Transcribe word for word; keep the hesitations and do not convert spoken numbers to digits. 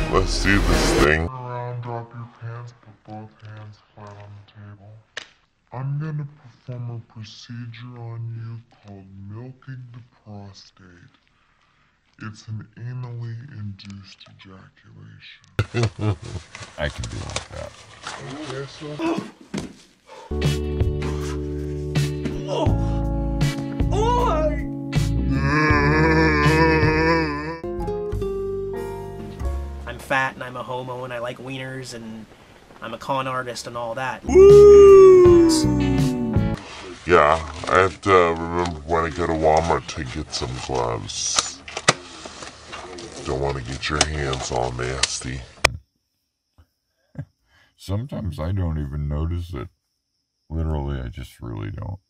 Let's see this thing. Around, drop your pants, put both hands flat on the table. I'm gonna perform a procedure on you called milking the prostate. It's an anally induced ejaculation. I can deal with that. Yes, sir. I'm fat and I'm a homo and I like wieners and I'm a con artist and all that. Yeah, I have to remember when I go to Walmart to get some gloves. Don't want to get your hands all nasty. Sometimes I don't even notice it. Literally, I just really don't.